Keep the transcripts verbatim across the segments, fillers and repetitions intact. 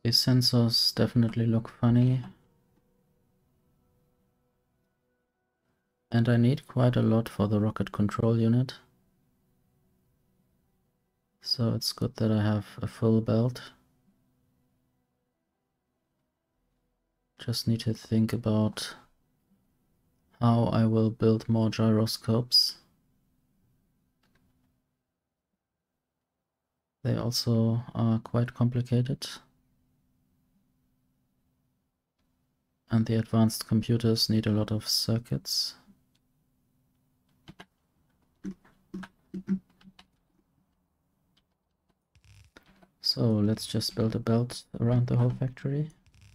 These sensors definitely look funny. And I need quite a lot for the rocket control unit. So it's good that I have a full belt. Just need to think about how I will build more gyroscopes. They also are quite complicated. And the advanced computers need a lot of circuits. So let's just build a belt around the whole factory.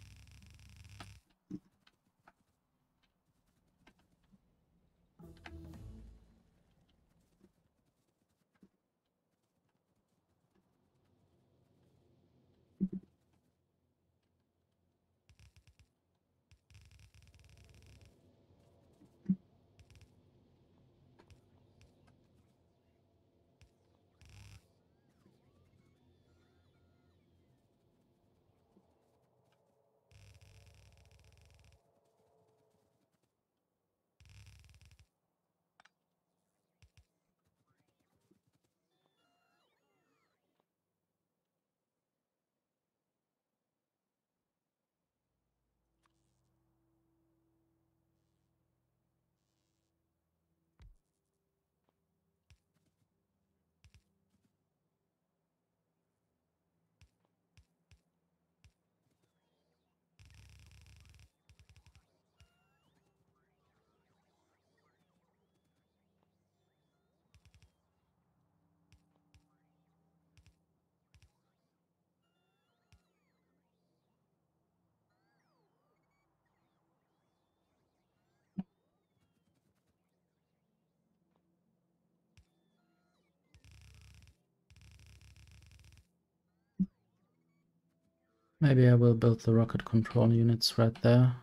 Maybe I will build the rocket control units right there.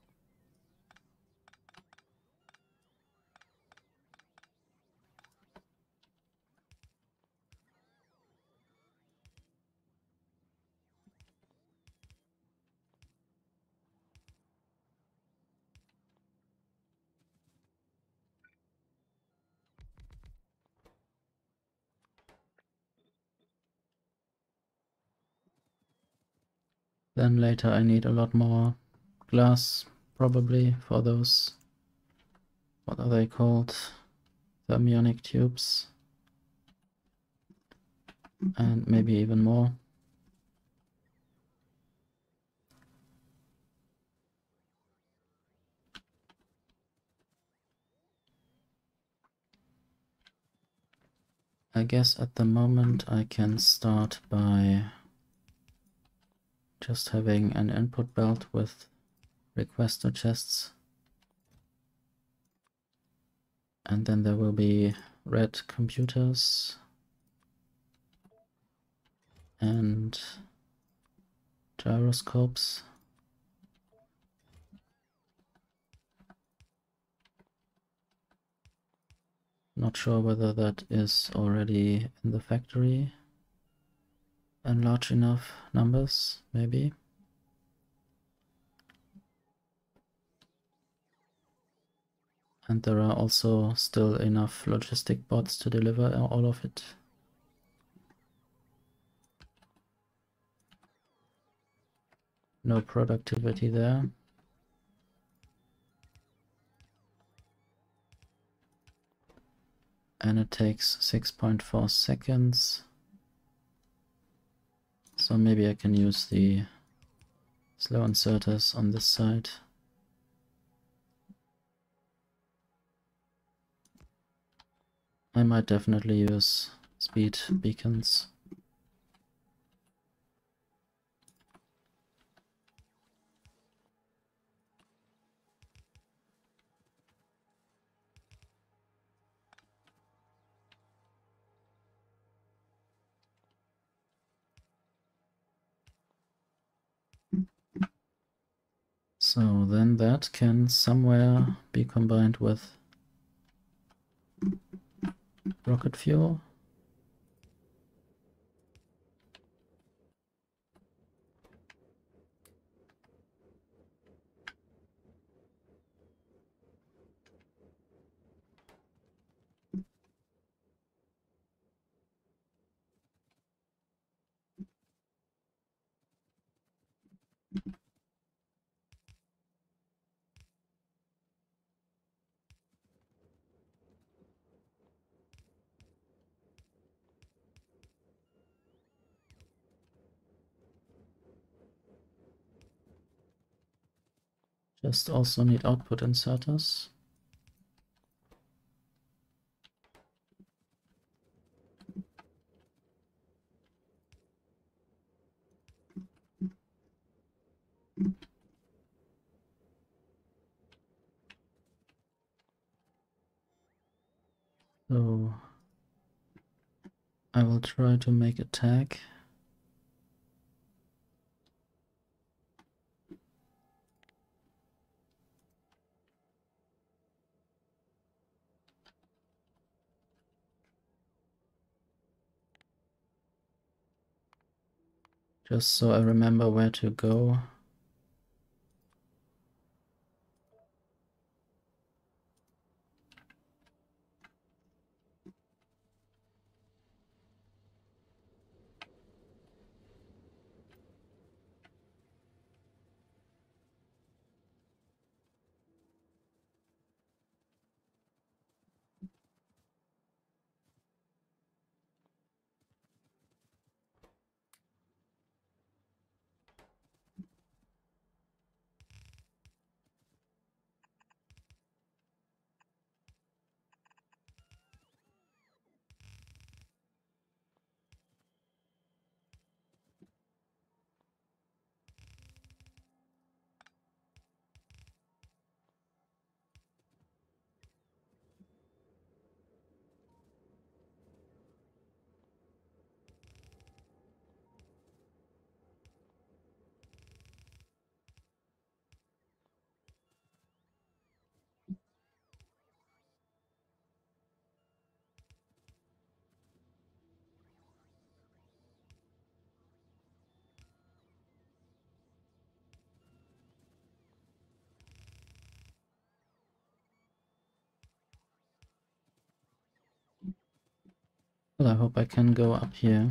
Then later I need a lot more glass, probably, for those, what are they called? Thermionic tubes. And maybe even more. I guess at the moment I can start by just having an input belt with requester chests. And then there will be red computers and gyroscopes. Not sure whether that is already in the factory in large enough numbers, maybe. And there are also still enough logistic bots to deliver all of it. No productivity there. And it takes six point four seconds. So maybe I can use the slow inserters on this side. I might definitely use speed beacons. So then that can somewhere be combined with rocket fuel. Just also need output inserters. So I will try to make a tag. Just so I remember where to go. Well, I hope I can go up here.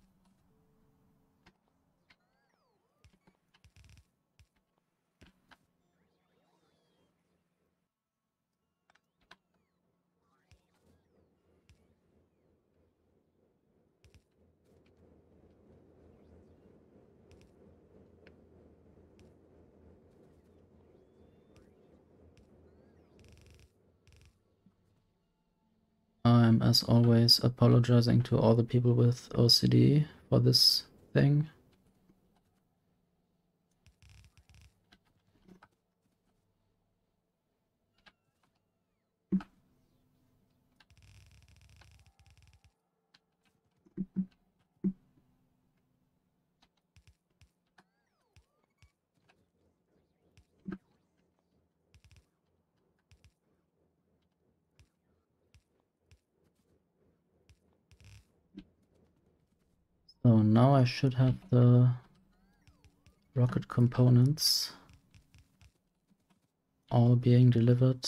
I'm, as always, apologizing to all the people with O C D for this thing. So now I should have the rocket components all being delivered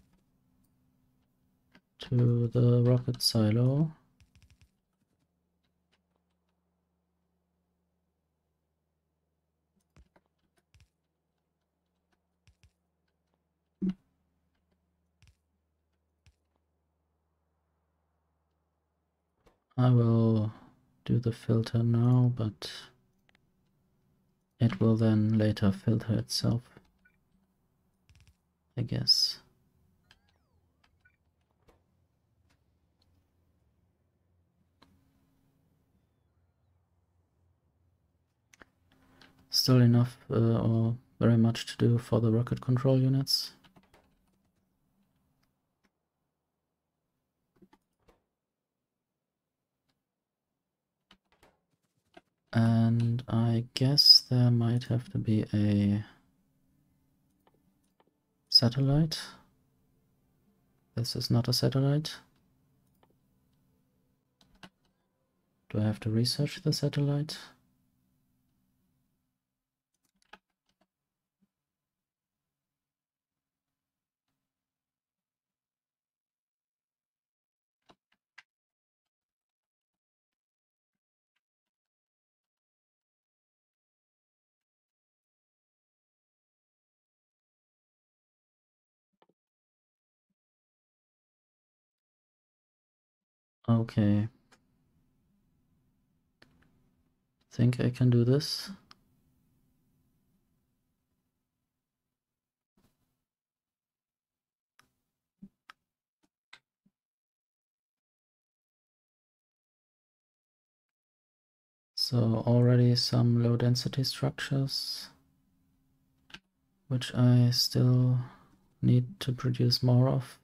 to the rocket silo. I will do the filter now, but it will then later filter itself, I guess. Still enough uh, or very much to do for the rocket control units. And I guess there might have to be a satellite. This is not a satellite. Do I have to research the satellite? Okay. Think I can do this. So already some low density structures, which I still need to produce more of.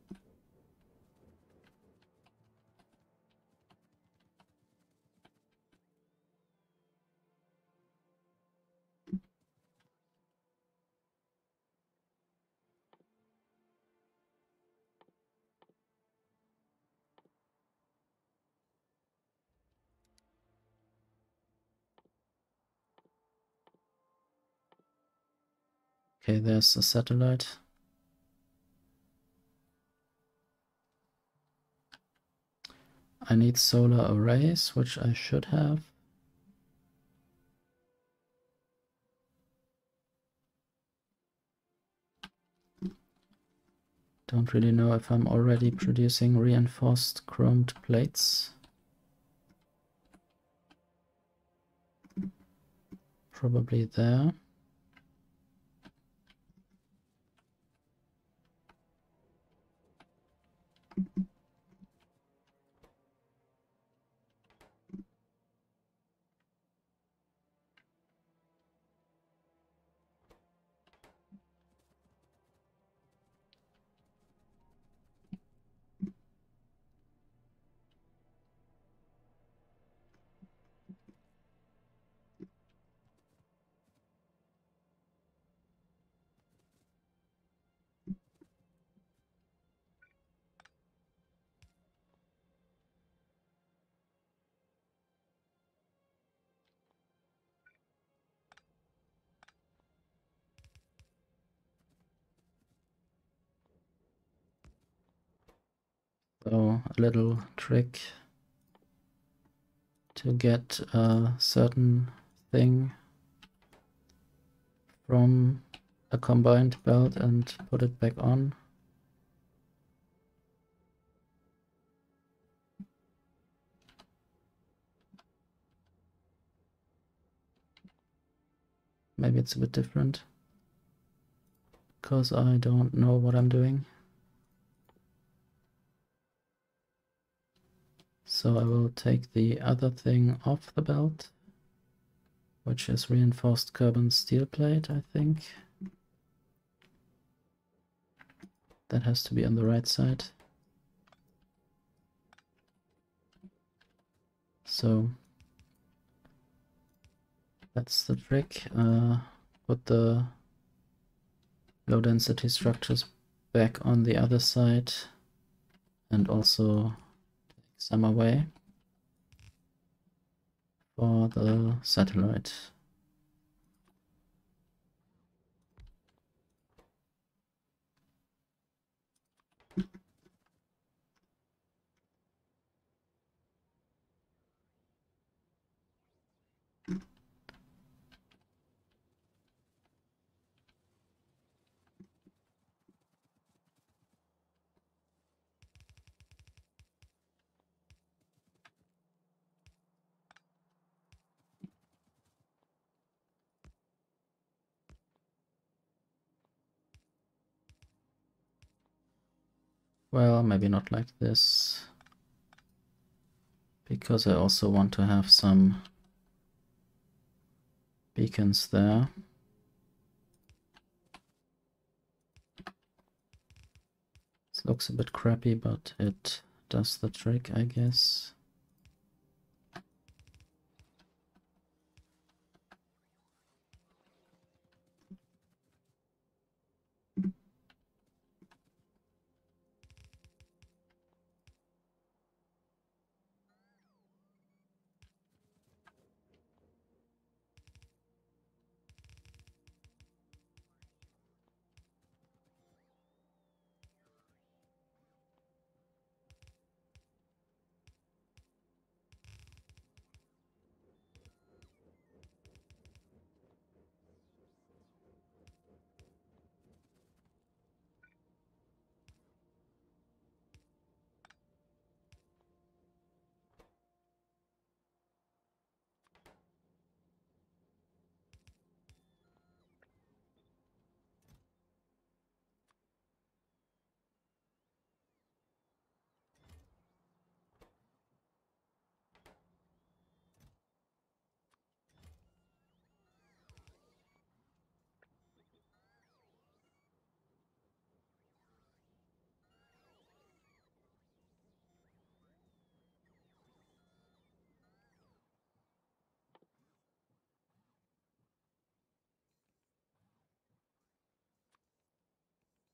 Okay, there's a satellite. I need solar arrays, which I should have. Don't really know if I'm already producing reinforced chromed plates. Probably there. So a little trick to get a certain thing from a combined belt and put it back on. Maybe it's a bit different because I don't know what I'm doing. So I will take the other thing off the belt, which is reinforced carbon steel plate, I think. That has to be on the right side. So that's the trick. Uh, put the low density structures back on the other side and also take some away for the satellite. Well, maybe not like this, because I also want to have some beacons there. This looks a bit crappy, but it does the trick, I guess.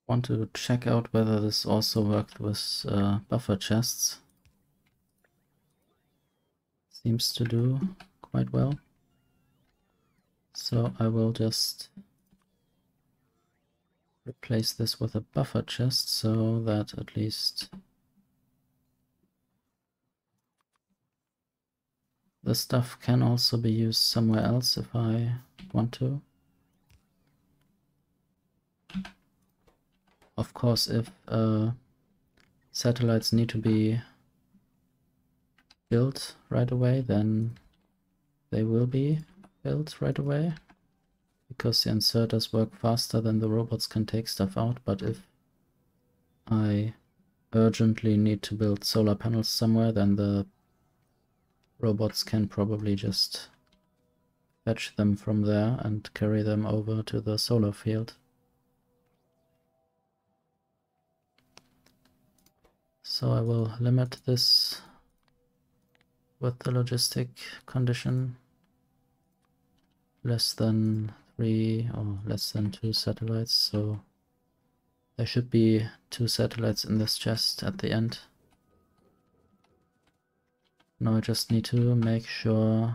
want to check out whether this also worked with uh, buffer chests. Seems to do quite well. So I will just replace this with a buffer chest so that at least the stuff can also be used somewhere else if I want to. Of course, if uh, satellites need to be built right away, then they will be built right away, because the inserters work faster than the robots can take stuff out. But if I urgently need to build solar panels somewhere, then the robots can probably just fetch them from there and carry them over to the solar field. So I will limit this with the logistic condition, less than three or less than two satellites, so there should be two satellites in this chest at the end. Now I just need to make sure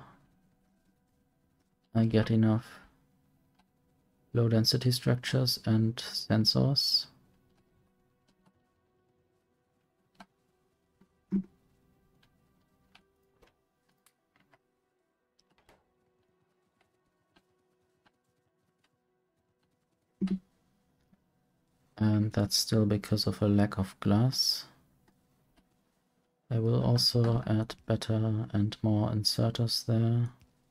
I get enough low density structures and sensors. And that's still because of a lack of glass. I will also add better and more inserters there.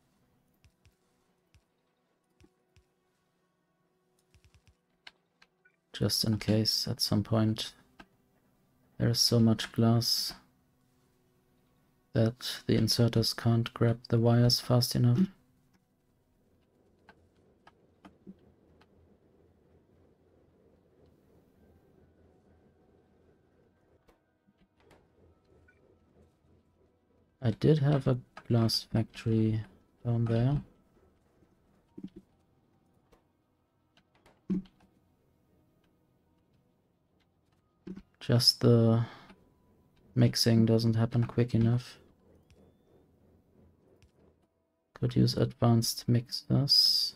Just in case at some point there is so much glass that the inserters can't grab the wires fast enough. I did have a glass factory down there. Just the mixing doesn't happen quick enough. Could use advanced mixers.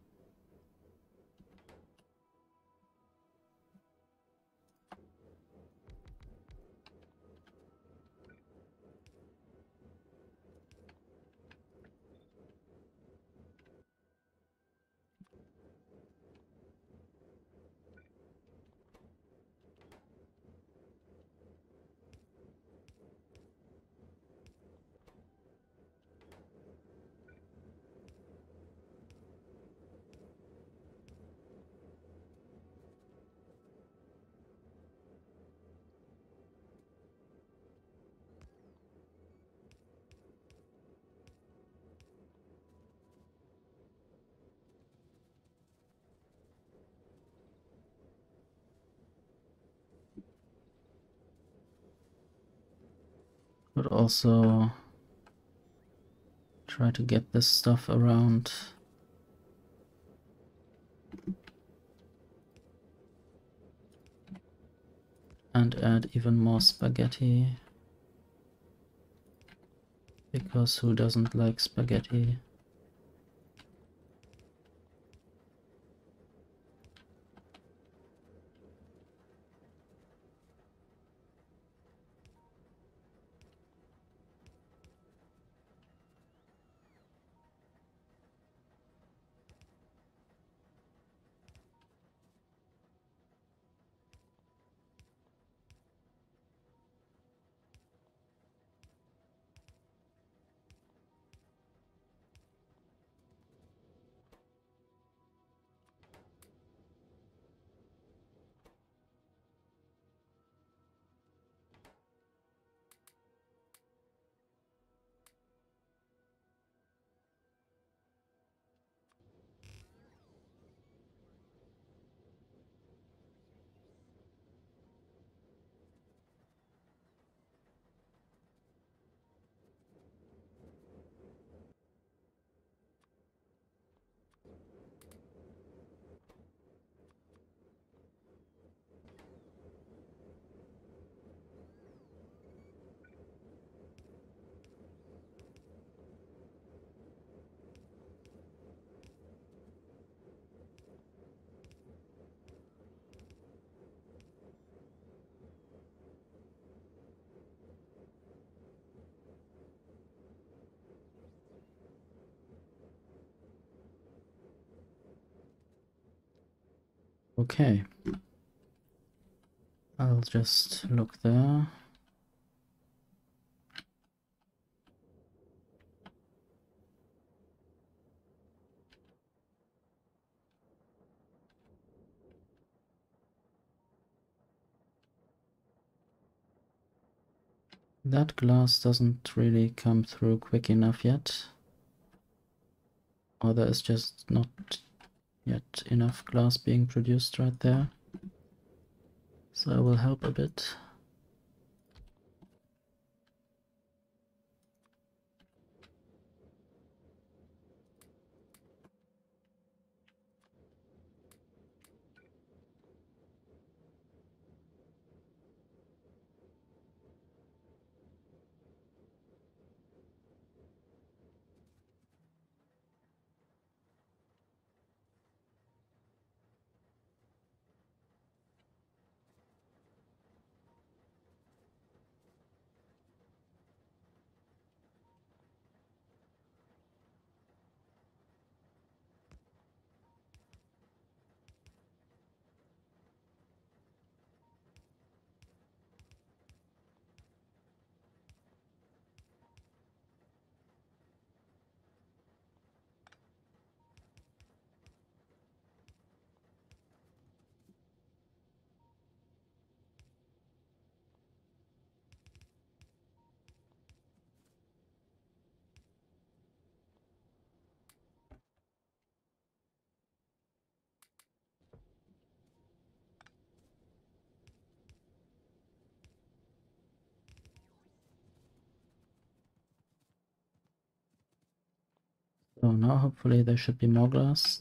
Could also try to get this stuff around. And add even more spaghetti. Because who doesn't like spaghetti? Okay. I'll just look there. That glass doesn't really come through quick enough yet. Or there is just not yet enough glass being produced right there. So I will help a bit. So now hopefully there should be more glass.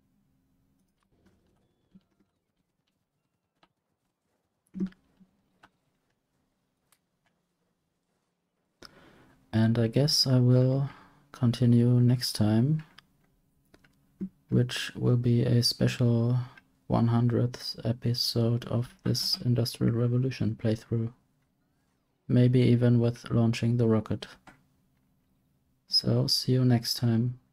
And I guess I will continue next time, which will be a special one hundredth episode of this Industrial Revolution playthrough. Maybe even with launching the rocket. So see you next time.